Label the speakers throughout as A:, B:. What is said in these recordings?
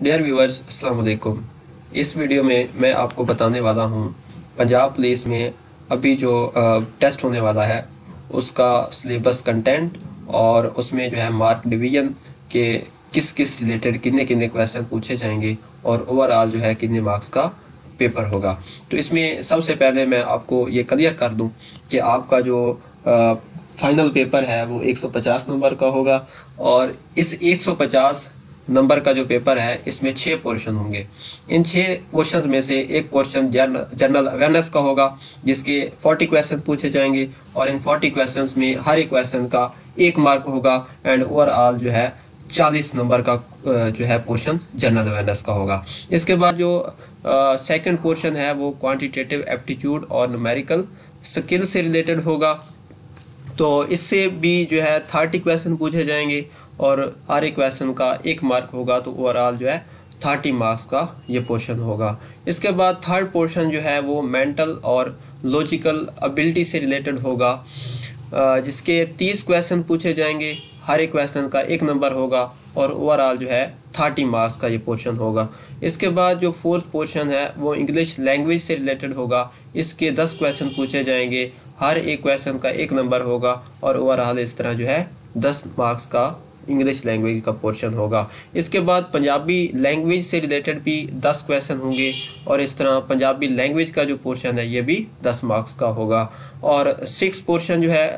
A: Dear viewers, अस्सलाम वालेकुम। इस वीडियो में मैं आपको बताने वाला हूँ पंजाब पुलिस में अभी जो टेस्ट होने वाला है उसका सिलेबस कंटेंट और उसमें जो है मार्क डिवीजन के किस किस रिलेटेड कितने कितने क्वेश्चन पूछे जाएंगे और ओवरऑल जो है कितने मार्क्स का पेपर होगा। तो इसमें सबसे पहले मैं आपको ये क्लियर कर दूं कि आपका जो फाइनल पेपर है वो 150 नंबर का होगा और इस 150 नंबर का जो पेपर है इसमें 6 पोर्शन होंगे। इन 6 पोर्शन में से एक पोर्शन जनरल अवेयरनेस का होगा जिसके 40 क्वेश्चन पूछे जाएंगे और इन 40 क्वेश्चन में हर एक क्वेश्चन का 1 मार्क होगा एंड ओवरऑल जो है 40 नंबर का जो है पोर्शन जनरल अवेयरनेस का होगा। इसके बाद जो सेकंड पोर्शन है वो क्वांटिटेटिव एप्टीट्यूड और न्यूमेरिकल स्किल से रिलेटेड होगा। तो इससे भी जो है 30 क्वेश्चन पूछे जाएंगे और हर एक क्वेश्चन का 1 मार्क होगा, तो ओवरऑल जो है 30 मार्क्स का ये पोर्शन होगा। इसके बाद थर्ड पोर्शन जो है वो मेंटल और लॉजिकल एबिलिटी से रिलेटेड होगा जिसके 30 क्वेश्चन पूछे जाएंगे, हर एक क्वेश्चन का 1 नंबर होगा और ओवरऑल जो है 30 मार्क्स का ये पोर्शन होगा। इसके बाद जो फोर्थ पोर्शन है वो इंग्लिश लैंग्वेज से रिलेटेड होगा। इसके 10 क्वेश्चन पूछे जाएंगे, हर एक क्वेश्चन का 1 नंबर होगा और ओवरऑल इस तरह जो है 10 मार्क्स का इंग्लिश लैंग्वेज का पोर्शन होगा। इसके बाद पंजाबी लैंग्वेज से रिलेटेड भी 10 क्वेश्चन होंगे और इस तरह पंजाबी लैंग्वेज का जो पोर्शन है ये भी 10 मार्क्स का होगा। और 6 पोर्शन जो है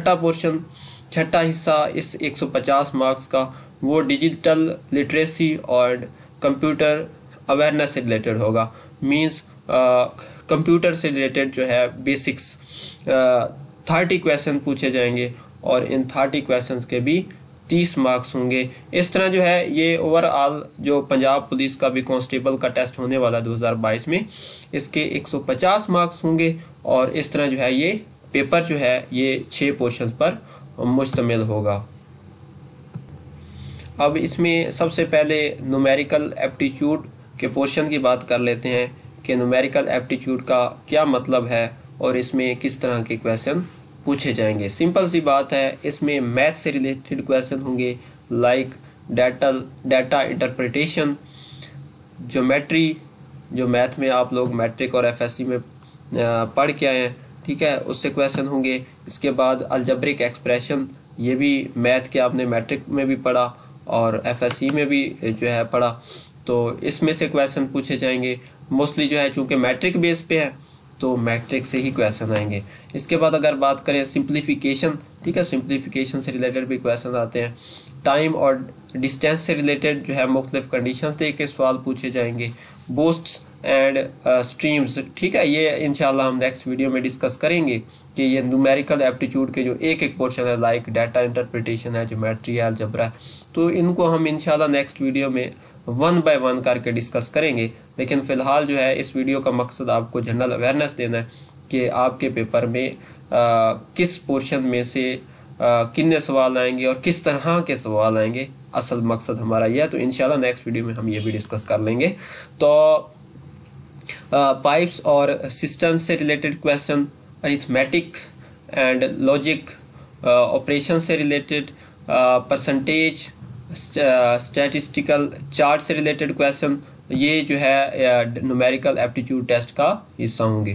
A: छठा हिस्सा इस 150 मार्क्स का वो डिजिटल लिटरेसी और कंप्यूटर अवेयरनेस से रिलेटेड होगा। मींस कंप्यूटर से रिलेटेड जो है बेसिक्स 30 क्वेश्चन पूछे जाएंगे और इन 30 क्वेश्चंस के भी 30 मार्क्स होंगे। इस तरह जो है ये ओवरऑल जो पंजाब पुलिस का भी कांस्टेबल का टेस्ट होने वाला 2022 में इसके 150 मार्क्स होंगे और इस तरह जो है ये पेपर जो है ये 6 पोर्शंस पर मुश्तमिल होगा। अब इसमें सबसे पहले न्यूमेरिकल एप्टीट्यूड के पोर्शन की बात कर लेते हैं कि न्यूमेरिकल एप्टीट्यूड का क्या मतलब है और इसमें किस तरह के क्वेश्चन पूछे जाएंगे। सिंपल सी बात है, इसमें मैथ से रिलेटेड क्वेश्चन होंगे लाइक डाटा इंटरप्रिटेशन, ज्योमेट्री जो मैथ में आप लोग मैट्रिक और एफएससी में पढ़ के आए हैं, ठीक है, उससे क्वेश्चन होंगे। इसके बाद अलजेब्रिक एक्सप्रेशन, ये भी मैथ के आपने मैट्रिक में भी पढ़ा और एफएससी में भी जो है पढ़ा, तो इसमें से क्वेश्चन पूछे जाएंगे। मोस्टली जो है चूँकि मैट्रिक बेस पे है तो मैट्रिक से ही क्वेश्चन आएंगे। इसके बाद अगर बात करें सिंप्लीफिकेशन, ठीक है, सिंप्लीफिकेशन से रिलेटेड भी क्वेश्चन आते हैं। टाइम और डिस्टेंस से रिलेटेड जो है मुख्तलिफ कंडीशंस दे के सवाल पूछे जाएंगे। बूस्ट्स एंड स्ट्रीम्स, ठीक है, ये इंशाल्लाह हम नेक्स्ट वीडियो में डिस्कस करेंगे कि ये न्यूमेरिकल एप्टीट्यूड के जो एक पोर्शन है लाइक डाटा इंटरप्रिटेशन है, ज्योमेट्री है, अलजेब्रा है, तो इनको हम इंशाल्लाह नेक्स्ट वीडियो में 1 बाय 1 करके डिस्कस करेंगे। लेकिन फ़िलहाल जो है इस वीडियो का मकसद आपको जनरल अवेयरनेस देना है कि आपके पेपर में किस पोर्शन में से कितने सवाल आएंगे और किस तरह के सवाल आएंगे। असल मकसद हमारा यह है, तो इंशाल्लाह नेक्स्ट वीडियो में हम ये भी डिस्कस कर लेंगे। तो पाइप्स और सिस्टम्स से related question, arithmetic and logic operation से रिलेटेड, परसेंटेज, स्टैटिस्टिकल चार्ट से रिलेटेड क्वेश्चन, ये जो है न्यूमेरिकल एप्टीट्यूड टेस्ट का हिस्सा होंगे।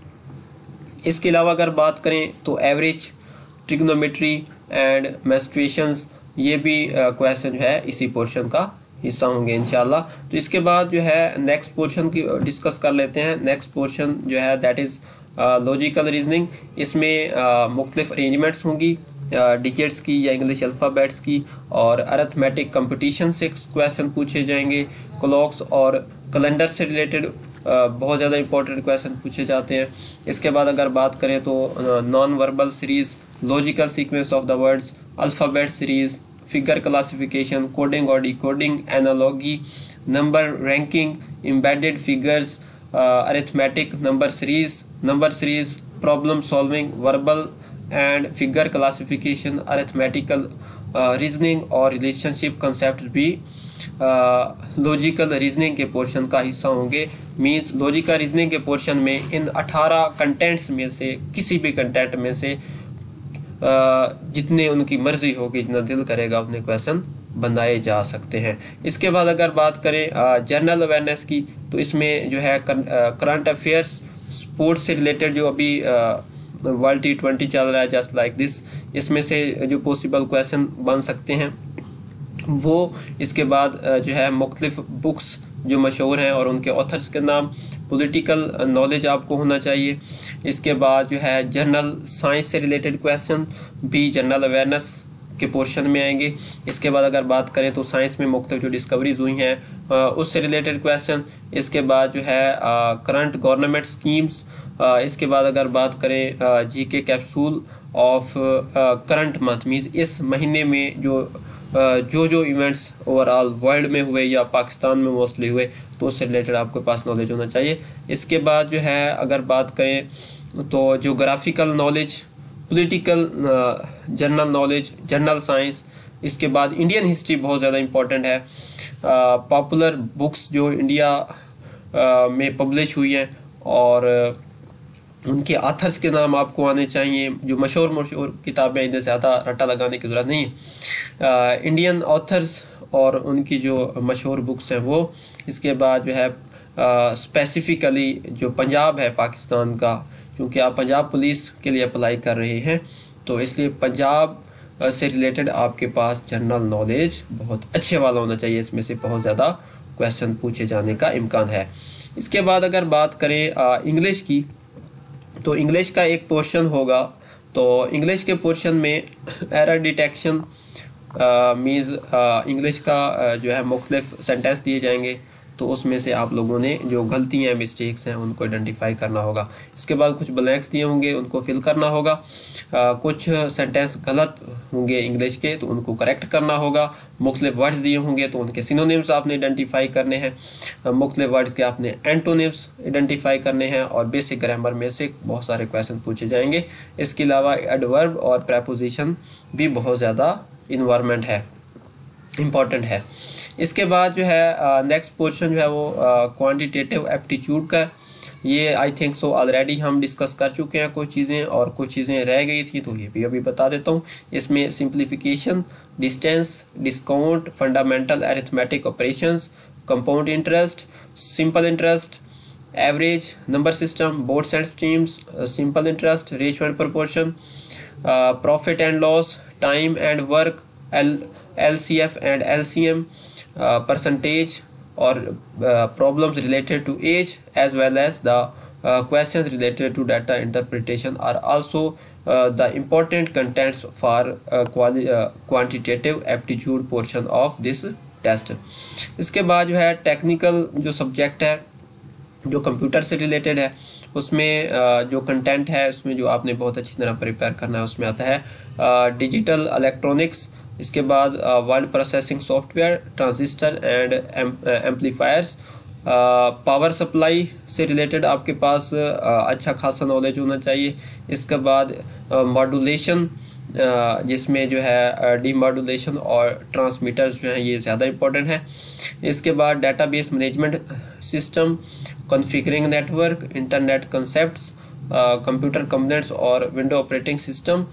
A: इसके अलावा अगर बात करें तो एवरेज, ट्रिग्नोमेट्री एंड मेंस्ट्रुएशंस, ये भी क्वेश्चन जो है इसी पोर्शन का हिस्सा होंगे इंशाल्लाह। तो इसके बाद जो है नेक्स्ट पोर्शन की डिस्कस कर लेते हैं। नेक्स्ट पोर्शन जो है दैट इज़ लॉजिकल रीजनिंग। इसमें मुख्तलिफ अरेंजमेंट्स होंगी डिजिट्स की या इंग्लिश अल्फ़ाबेट्स की और अरिथमेटिक कंपटीशन से क्वेश्चन पूछे जाएंगे। क्लॉक्स और कैलेंडर से रिलेटेड बहुत ज़्यादा इंपॉर्टेंट क्वेश्चन पूछे जाते हैं। इसके बाद अगर बात करें तो non verbal series, logical sequence of the words, alphabet series, figure classification, coding और decoding, analogy, number ranking, embedded figures, arithmetic number series, problem solving, verbal and figure classification, arithmetical reasoning और रिलेशनशिप कंसेप्ट भी logical reasoning के portion का हिस्सा होंगे। Means logical reasoning के portion में इन 18 कंटेंट्स में से किसी भी कंटेंट में से जितने उनकी मर्जी होगी, जितना दिल करेगा उतने क्वेश्चन बनाए जा सकते हैं। इसके बाद अगर बात करें जनरल अवेयरनेस की, तो इसमें जो है करंट अफेयर्स, स्पोर्ट्स से रिलेटेड जो अभी वर्ल्ड T20 चल रहा है, जस्ट लाइक दिस, इसमें से जो पॉसिबल क्वेश्चन बन सकते हैं वो। इसके बाद जो है मुख्तलिफ बुक्स जो मशहूर हैं और उनके ऑथर्स के नाम, पॉलिटिकल नॉलेज आपको होना चाहिए। इसके बाद जो है जनरल साइंस से रिलेटेड क्वेश्चन भी जनरल अवेयरनेस के पोर्शन में आएंगे। इसके बाद अगर बात करें तो साइंस में मुख्तलिफ जो डिस्कवरीज हुई हैं उससे रिलेटेड क्वेश्चन। इसके बाद जो है करंट गवर्नमेंट स्कीम्स। इसके बाद अगर बात करें GK capsule of current month, means इस महीने में जो इवेंट्स ओवरऑल वर्ल्ड में हुए या पाकिस्तान में मोस्टली हुए, तो उससे रिलेटेड आपके पास नॉलेज होना चाहिए। इसके बाद जो है अगर बात करें तो geographical knowledge, political general knowledge, general science. इसके बाद इंडियन हिस्ट्री बहुत ज़्यादा इम्पोर्टेंट है। पॉपुलर बुक्स जो इंडिया में पब्लिश हुई हैं और उनके ऑथर्स के नाम आपको आने चाहिए। जो मशहूर किताबें, इनसे ज़्यादा रट्टा लगाने की ज़रूरत नहीं है। इंडियन ऑथर्स और उनकी जो मशहूर बुक्स हैं वो। इसके बाद जो है स्पेसिफिकली जो पंजाब है पाकिस्तान का, क्योंकि आप पंजाब पुलिस के लिए अप्लाई कर रहे हैं, तो इसलिए पंजाब से रिलेटेड आपके पास जनरल नॉलेज बहुत अच्छे वाला होना चाहिए। इसमें से बहुत ज़्यादा क्वेश्चन पूछे जाने का इम्कान है। इसके बाद अगर बात करें इंग्लिश की, तो इंग्लिश का एक पोर्शन होगा। तो इंग्लिश के पोर्शन में एरर डिटेक्शन मीन्स इंग्लिश का जो है मुख्तलिफ सेंटेंस दिए जाएंगे, तो उसमें से आप लोगों ने जो गलतियाँ, मिस्टेक्स हैं, उनको आइडेंटिफाई करना होगा। इसके बाद कुछ ब्लैंक्स दिए होंगे, उनको फिल करना होगा। कुछ सेंटेंस गलत होंगे इंग्लिश के, तो उनको करेक्ट करना होगा। मुख्तलिफ वर्ड्स दिए होंगे तो उनके सिनोनिम्स आपने आइडेंटिफाई करने हैं। मुख्तलिफ वर्ड्स के आपने एंटोनिम्स आइडेंटिफाई करने हैं। और बेसिक ग्रामर में से बहुत सारे क्वेश्चन पूछे जाएंगे। इसके अलावा एडवर्ब और प्रेपोजिशन भी बहुत ज़्यादा इम्पॉर्टेंट है। इसके बाद जो है नेक्स्ट पोर्शन जो है वो क्वांटिटेटिव एप्टीट्यूड का। ये आई थिंक सो ऑलरेडी हम डिस्कस कर चुके हैं कुछ चीज़ें, और कुछ चीज़ें रह गई थी, तो ये भी अभी बता देता हूँ। इसमें simplification, distance, discount, fundamental arithmetic operations, compound interest, simple interest, average, number system, boats and streams, simple interest, ratio and proportion, profit and loss, time and work, LCF and LCM, percentage or problems related to age, as well as the questions related to data interpretation are also the important contents for quantitative aptitude portion of this test. इसके बाद जो है technical जो subject है, जो computer से related है, उसमें जो कंटेंट है उसमें जो आपने बहुत अच्छी तरह प्रिपेयर करना है, उसमें आता है डिजिटल इलेक्ट्रॉनिक्स। इसके बाद word processing software, transistor and amplifiers, power supply से रिलेटेड आपके पास अच्छा खासा नॉलेज होना चाहिए। इसके बाद मॉड्यूलेशन, जिसमें जो है डीमॉड्यूलेशन और ट्रांसमीटर्स जो हैं ये ज़्यादा इम्पोर्टेंट है। इसके बाद database management system, configuring network, internet concepts, computer components और विंडो ऑपरेटिंग सिस्टम,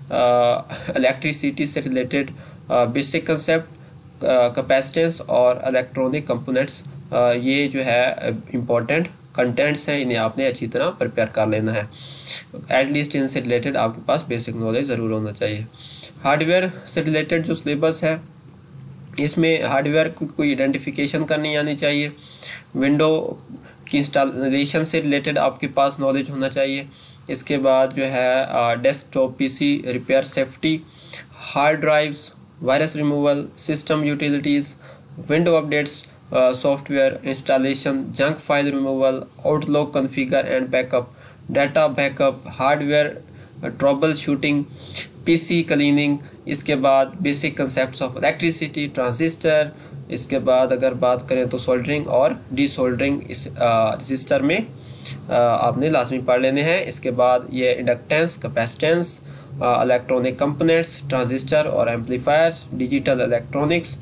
A: इलेक्ट्रिसिटी से रिलेटेड बेसिक कंसेप्ट, कैपेसिटेंस और इलेक्ट्रॉनिक कंपोनेंट्स, ये जो है इम्पोर्टेंट कंटेंट्स हैं, इन्हें आपने अच्छी तरह प्रिपेयर कर लेना है। एटलीस्ट इनसे रिलेटेड आपके पास बेसिक नॉलेज ज़रूर होना चाहिए। हार्डवेयर से रिलेटेड जो सिलेबस है, इसमें हार्डवेयर को कोई आइडेंटिफिकेशन करनी आनी चाहिए। विंडो की इंस्टॉलेशन से रिलेटेड आपके पास नॉलेज होना चाहिए। इसके बाद जो है desktop PC repair, safety, hard drives, virus removal, system utilities, window updates, software installation, junk file removal, Outlook configure and backup, data backup, hardware trouble shooting, PC cleaning. इसके बाद basic concepts of electricity, transistor. इसके बाद अगर बात करें तो soldering और desoldering इस रजिस्टर में आपने लाजमी पढ़ लेने हैं। इसके बाद ये inductance, capacitance, electronic components, transistor और एम्पलीफायर्स, डिजिटल इलेक्ट्रॉनिक्स,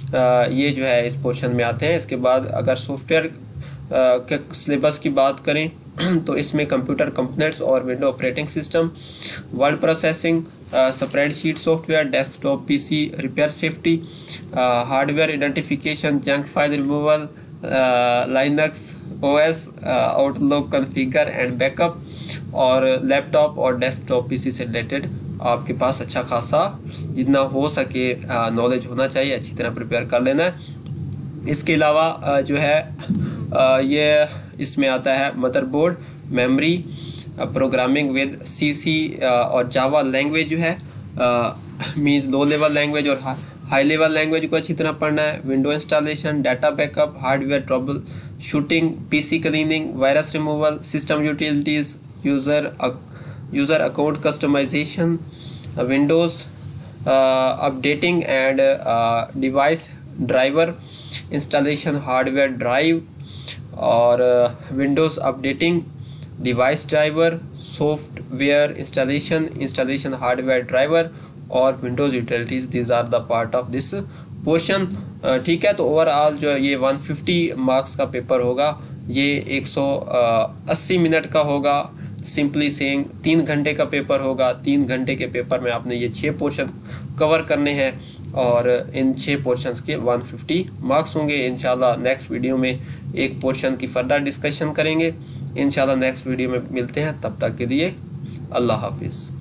A: ये जो है इस पोर्शन में आते हैं। इसके बाद अगर सॉफ्टवेयर के सिलेबस की बात करें तो इसमें कंप्यूटर कंपोनेंट्स और window operating system, word processing, spreadsheet software, desktop PC repair safety, hardware identification, junk file removal, Linux OS, Outlook configure and backup, और लैपटॉप और डेस्कटॉप पीसी से रिलेटेड आपके पास अच्छा खासा जितना हो सके नॉलेज होना चाहिए, अच्छी तरह प्रिपेयर कर लेना है। इसके अलावा जो है ये इसमें आता है motherboard, memory, programming with C C Java language जो है मीन्स लो लेवल लैंग्वेज और हाई लेवल लैंग्वेज को अच्छी तरह पढ़ना है। Window installation, data backup, hardware trouble shooting, PC cleaning, virus removal, system utilities, user account customization, Windows updating and device driver installation, hardware drive और Windows updating, device driver, software installation hardware driver और Windows utilities. These are the part of this portion. ठीक है, तो overall जो ये 150 marks का paper होगा, ये 180 मिनट का होगा। सिंपली सेइंग 3 घंटे का पेपर होगा। 3 घंटे के पेपर में आपने ये 6 पोर्शन कवर करने हैं और इन 6 पोर्शंस के 150 मार्क्स होंगे। इंशाल्लाह नेक्स्ट वीडियो में एक पोर्शन की फर्दर डिस्कशन करेंगे। इंशाल्लाह नेक्स्ट वीडियो में मिलते हैं, तब तक के लिए अल्लाह हाफिज़।